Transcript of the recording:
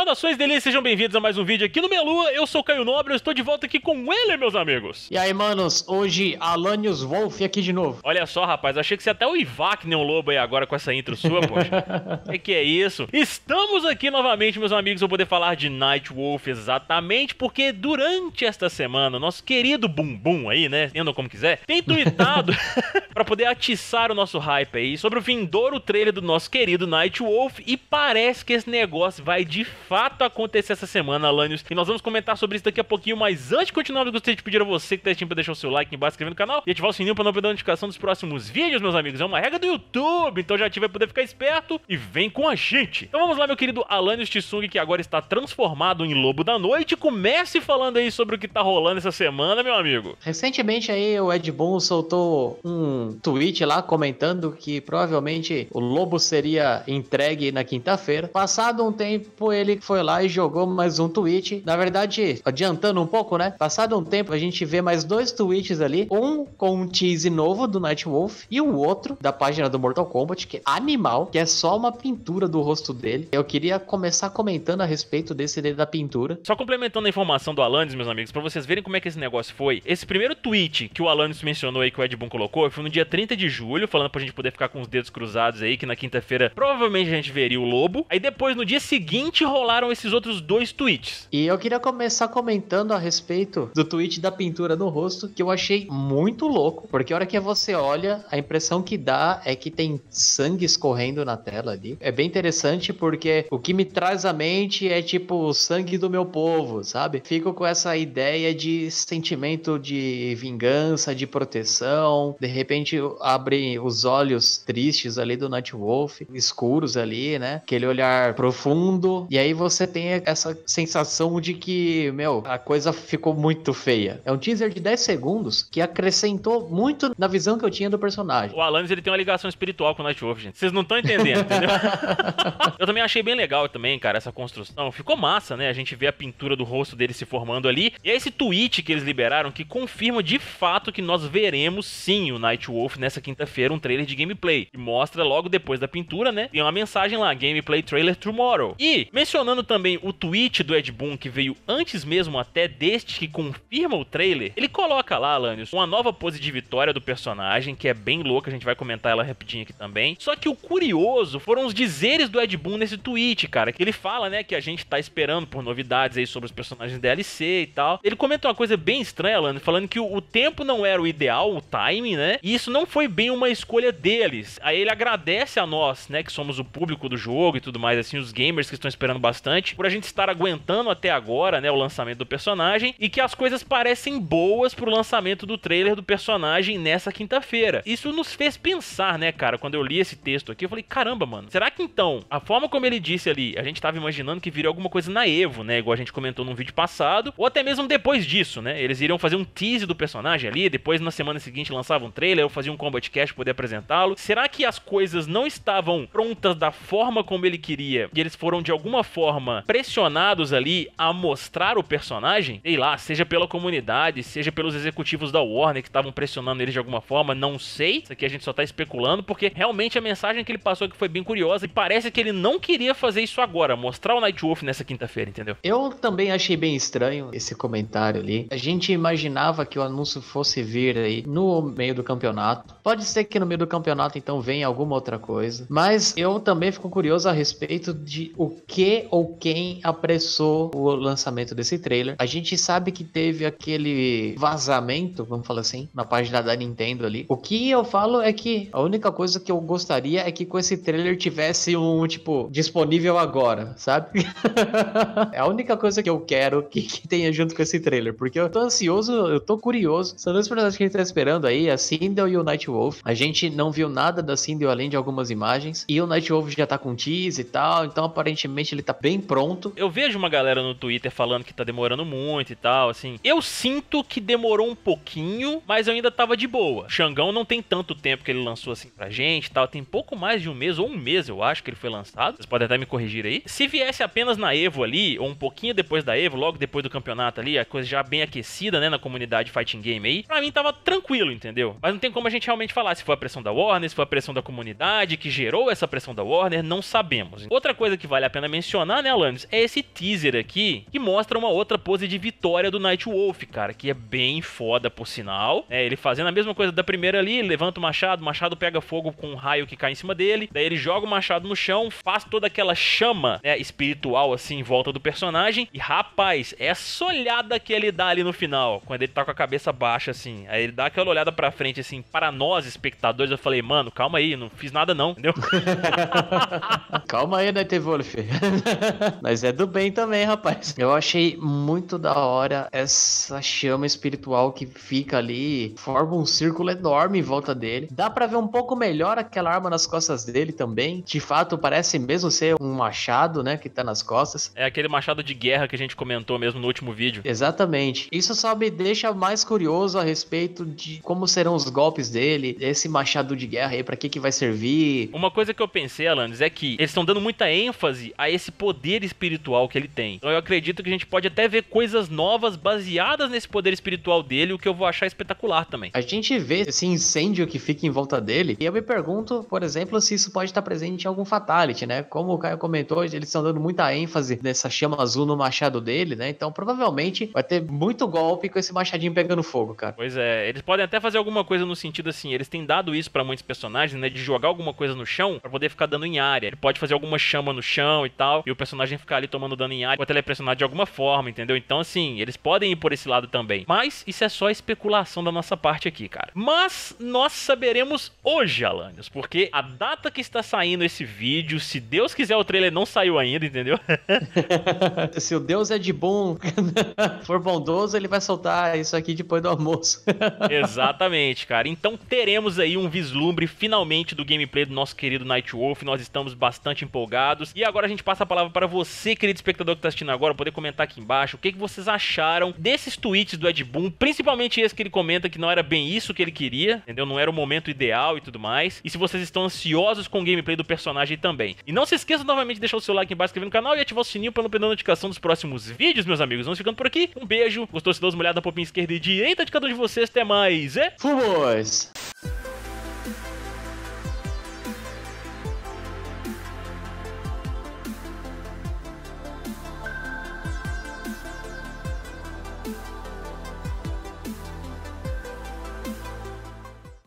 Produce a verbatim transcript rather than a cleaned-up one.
Saudações delícias, sejam bem-vindos a mais um vídeo aqui no Melua. Eu sou o Caio Nobre, eu estou de volta aqui com ele, meus amigos. E aí, manos, hoje Alanios Wolf aqui de novo. Olha só, rapaz, achei que você até o Ivac nem um lobo aí agora com essa intro sua, poxa. Que que é isso? Estamos aqui novamente, meus amigos, vou poder falar de Night Wolf exatamente porque durante esta semana, nosso querido Bumbum aí, né, entendam como quiser, tem tweetado pra poder atiçar o nosso hype aí sobre o vindouro trailer do nosso querido Night Wolf e parece que esse negócio vai de fato acontecer essa semana, Alanios, e nós vamos comentar sobre isso daqui a pouquinho, mas antes de continuar, eu gostaria de pedir a você que tá assistindo pra deixar o seu like aqui embaixo, inscrever no canal e ativar o sininho pra não perder a notificação dos próximos vídeos, meus amigos. É uma regra do YouTube, então já ativa aí pra poder ficar esperto e vem com a gente. Então vamos lá, meu querido Alanios Tsung, que agora está transformado em Lobo da Noite. Comece falando aí sobre o que tá rolando essa semana, meu amigo. Recentemente aí o Ed Boon soltou um tweet lá comentando que provavelmente o Lobo seria entregue na quinta-feira. Passado um tempo, ele foi lá e jogou mais um tweet. Na verdade, adiantando um pouco, né? Passado um tempo, a gente vê mais dois tweets ali. Um com um tease novo do Night Wolf e o outro da página do Mortal Kombat, que é animal, que é só uma pintura do rosto dele. Eu queria começar comentando a respeito desse dele da pintura. Só complementando a informação do Alanios, meus amigos, pra vocês verem como é que esse negócio foi. Esse primeiro tweet que o Alanios mencionou aí, que o Ed Boon colocou, foi no dia trinta de julho, falando pra gente poder ficar com os dedos cruzados aí, que na quinta-feira provavelmente a gente veria o Lobo. Aí depois, no dia seguinte, rolaram esses outros dois tweets. E eu queria começar comentando a respeito do tweet da pintura no rosto, que eu achei muito louco, porque a hora que você olha, a impressão que dá é que tem sangue escorrendo na tela ali. É bem interessante porque o que me traz à mente é tipo o sangue do meu povo, sabe? Fico com essa ideia de sentimento de vingança, de proteção. De repente abre os olhos tristes ali do Night Wolf, escuros ali, né? Aquele olhar profundo. E aí você tem essa sensação de que, meu, a coisa ficou muito feia. É um teaser de dez segundos que acrescentou muito na visão que eu tinha do personagem. O Alanios, ele tem uma ligação espiritual com o Night Wolf, gente. Vocês não estão entendendo, entendeu? Eu também achei bem legal também, cara, essa construção. Ficou massa, né? A gente vê a pintura do rosto dele se formando ali. E é esse tweet que eles liberaram que confirma de fato que nós veremos sim o Night Wolf nessa quinta-feira, um trailer de gameplay. Que mostra logo depois da pintura, né? Tem uma mensagem lá, Gameplay Trailer Tomorrow. E, mencionando também o tweet do Ed Boon, que veio antes mesmo até deste que confirma o trailer, ele coloca lá, Alanios, uma nova pose de vitória do personagem, que é bem louca, a gente vai comentar ela rapidinho aqui também. Só que o curioso foram os dizeres do Ed Boon nesse tweet, cara, que ele fala, né, que a gente tá esperando por novidades aí sobre os personagens D L C e tal. Ele comenta uma coisa bem estranha, Alanios, falando que o, o tempo não era o ideal, o timing, né, e isso não foi bem uma escolha deles. Aí ele agradece a nós, né, que somos o público do jogo e tudo mais, assim, os gamers que estão esperando bastante, por a gente estar aguentando até agora, né, o lançamento do personagem, e que as coisas parecem boas pro lançamento do trailer do personagem nessa quinta-feira. Isso nos fez pensar, né, cara, quando eu li esse texto aqui, eu falei, caramba, mano, será que então, a forma como ele disse ali, a gente tava imaginando que viria alguma coisa na Evo, né, igual a gente comentou num vídeo passado, ou até mesmo depois disso, né, eles iriam fazer um tease do personagem ali, depois na semana seguinte lançavam um trailer, ou faziam um Combat Cast pra poder apresentá-lo. Será que as coisas não estavam prontas da forma como ele queria, e eles foram de alguma forma pressionados ali a mostrar o personagem? Sei lá, seja pela comunidade, seja pelos executivos da Warner que estavam pressionando eles de alguma forma, não sei. Isso aqui a gente só tá especulando, porque realmente a mensagem que ele passou aqui foi bem curiosa, e parece que ele não queria fazer isso agora, mostrar o Night Wolf nessa quinta-feira, entendeu? Eu também achei bem estranho esse comentário ali. A gente imaginava que o anúncio fosse vir aí no meio do campeonato. Pode ser que no meio do campeonato então venha alguma outra coisa, mas eu também fico curioso a respeito de o que ou quem apressou o lançamento desse trailer. A gente sabe que teve aquele vazamento, vamos falar assim, na página da Nintendo ali. O que eu falo é que a única coisa que eu gostaria é que com esse trailer tivesse um, tipo, disponível agora, sabe? É a única coisa que eu quero que, que tenha junto com esse trailer, porque eu tô ansioso, eu tô curioso. São dois personagens que a gente tá esperando aí, a Sindel e o Night Wolf. A gente não viu nada da Sindel além de algumas imagens, e o Night Wolf já tá com tease e tal, então aparentemente ele tá bem pronto. Eu vejo uma galera no Twitter falando que tá demorando muito e tal, assim. Eu sinto que demorou um pouquinho, mas eu ainda tava de boa. Xangão não tem tanto tempo que ele lançou assim pra gente e tal, tem pouco mais de um mês, ou um mês eu acho que ele foi lançado. Vocês podem até me corrigir aí. Se viesse apenas na Evo ali, ou um pouquinho depois da Evo, logo depois do campeonato ali, a coisa já bem aquecida, né, na comunidade Fighting Game aí, pra mim tava tranquilo, entendeu? Mas não tem como a gente realmente falar se foi a pressão da Warner, se foi a pressão da comunidade que gerou essa pressão da Warner, não sabemos. Outra coisa que vale a pena mencionar comentar, né, Alanis, é esse teaser aqui que mostra uma outra pose de vitória do Nightwolf, cara, que é bem foda, por sinal. É, ele fazendo a mesma coisa da primeira ali, levanta o machado, o machado pega fogo com um raio que cai em cima dele, daí ele joga o machado no chão, faz toda aquela chama, né, espiritual assim em volta do personagem, e rapaz, essa olhada que ele dá ali no final, quando ele tá com a cabeça baixa assim, aí ele dá aquela olhada pra frente assim, para nós espectadores, eu falei, mano, calma aí, não fiz nada não, entendeu? Calma aí, Nightwolf. Mas é do bem também, rapaz. Eu achei muito da hora essa chama espiritual que fica ali, forma um círculo enorme em volta dele. Dá pra ver um pouco melhor aquela arma nas costas dele também. De fato, parece mesmo ser um machado, né, que tá nas costas. É aquele machado de guerra que a gente comentou mesmo no último vídeo. Exatamente. Isso só me deixa mais curioso a respeito de como serão os golpes dele, esse machado de guerra aí, pra que que vai servir. Uma coisa que eu pensei, Alanis, é que eles estão dando muita ênfase a esse poder espiritual que ele tem. Então eu acredito que a gente pode até ver coisas novas baseadas nesse poder espiritual dele, o que eu vou achar espetacular também. A gente vê esse incêndio que fica em volta dele, e eu me pergunto, por exemplo, se isso pode estar presente em algum Fatality, né? Como o Caio comentou, eles estão dando muita ênfase nessa chama azul no machado dele, né? Então provavelmente vai ter muito golpe com esse machadinho pegando fogo, cara. Pois é, eles podem até fazer alguma coisa no sentido assim, eles têm dado isso pra muitos personagens, né? De jogar alguma coisa no chão pra poder ficar dando em área. Ele pode fazer alguma chama no chão e tal, e o personagem ficar ali tomando dano em área, ou até ele é pressionado de alguma forma, entendeu? Então assim, eles podem ir por esse lado também. Mas isso é só especulação da nossa parte aqui, cara. Mas nós saberemos hoje, Alanis, porque a data que está saindo esse vídeo, se Deus quiser, o trailer não saiu ainda, entendeu? Se o Deus é de bom, for bondoso, ele vai soltar isso aqui depois do almoço. Exatamente, cara. Então teremos aí um vislumbre finalmente do gameplay do nosso querido Nightwolf. Nós estamos bastante empolgados. E agora a gente passa a palavra para você, querido espectador que está assistindo agora, poder comentar aqui embaixo o que, que vocês acharam desses tweets do Ed Boon, principalmente esse que ele comenta que não era bem isso que ele queria, entendeu? Não era o momento ideal e tudo mais. E se vocês estão ansiosos com o gameplay do personagem também. E não se esqueça novamente de deixar o seu like embaixo, inscrever no canal e ativar o sininho para não perder a notificação dos próximos vídeos, meus amigos. Vamos ficando por aqui. Um beijo. Gostou? Se dá uma olhada na popinha esquerda e direita de cada um de vocês. Até mais. É? Fomos!